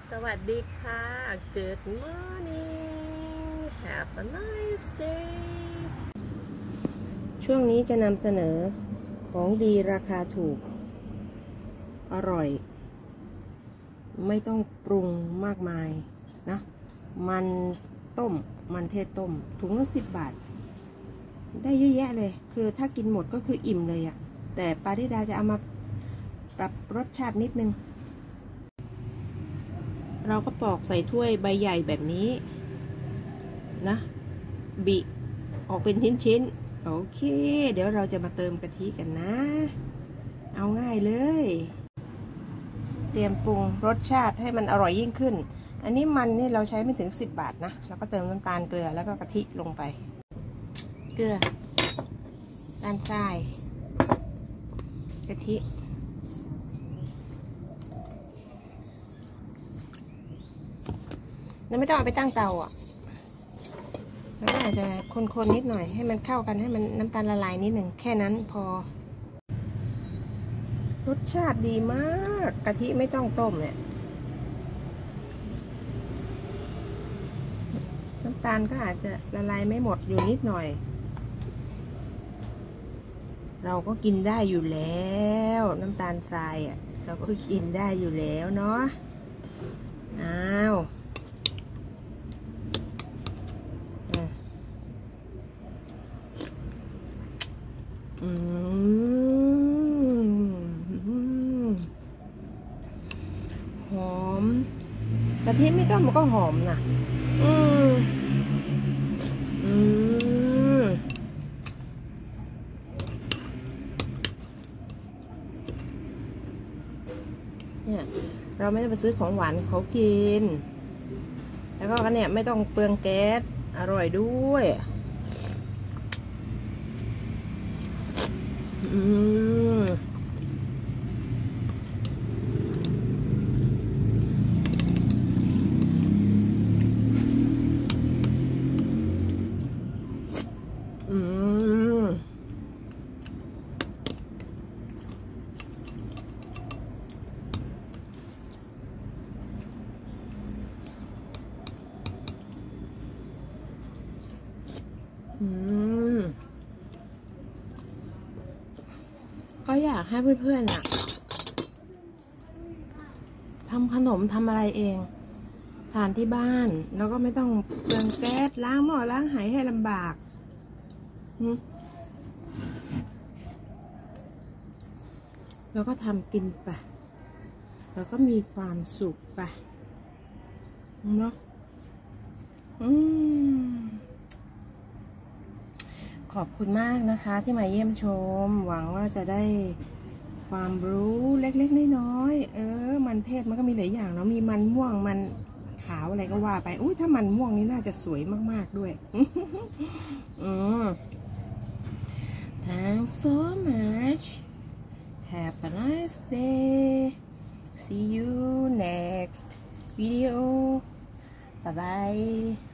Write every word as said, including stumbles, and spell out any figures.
สวัสดีค่ะ Good morning Have a nice day ช่วงนี้จะนำเสนอของดีราคาถูกอร่อยไม่ต้องปรุงมากมายนะมันต้มมันเทศต้มถุงละสิบบาทได้เยอะแยะเลยคือถ้ากินหมดก็คืออิ่มเลยอะแต่ปาริดาจะเอามาปรับรสชาตินิดนึงเราก็ปอกใส่ถ้วยใบใหญ่แบบนี้นะบิออกเป็นชิ้นๆโอเคเดี๋ยวเราจะมาเติมกะทิกันนะเอาง่ายเลยเตรียมปรุงรสชาติให้มันอร่อยยิ่งขึ้นอันนี้มันนี่เราใช้ไม่ถึงสิบบาทนะเราก็เติมน้ำตาลเกลือแล้วก็กะทิลงไปเกลือน้ำตาลทรายกะทิแล้วไม่ต้องเอาไปตั้งเตาอ่ะแล้วก็อาจจะคนๆนิดหน่อยให้มันเข้ากันให้มันน้ำตาลละลายนิดหนึ่งแค่นั้นพอรสชาติดีมากกะทิไม่ต้องต้มเนี่ยน้ำตาลก็อาจจะละลายไม่หมดอยู่นิดหน่อยเราก็กินได้อยู่แล้วน้ำตาลทรายอ่ะเราก็กินได้อยู่แล้วเนาะอ้าวอืมหอมกะทิไม่ต้องมันก็หอมนะอืมอืมเนี่ยเราไม่ต้องไปซื้อของหวานเขากินแล้วก็เนี่ยไม่ต้องเปลืองแก๊สอร่อยด้วยอืมอืมอืมก็อยากให้เพื่อนๆอะทำขนมทำอะไรเองทานที่บ้านแล้วก็ไม่ต้องเปลืองแก๊สล้างหม้อล้างไหให้ลำบากแล้วก็ทำกินไปแล้วก็มีความสุขไปเนาะอืมขอบคุณมากนะคะที่มาเยี่ยมชมหวังว่าจะได้ความรู้เล็กๆน้อยๆเออมันเทศมันก็มีหลายอย่างเนาะมีมันม่วงมันขาวอะไรก็ว่าไปอุ้ยถ้ามันม่วงนี่น่าจะสวยมากๆด้วยอืม Thanks so much Have a nice day See you next video Bye bye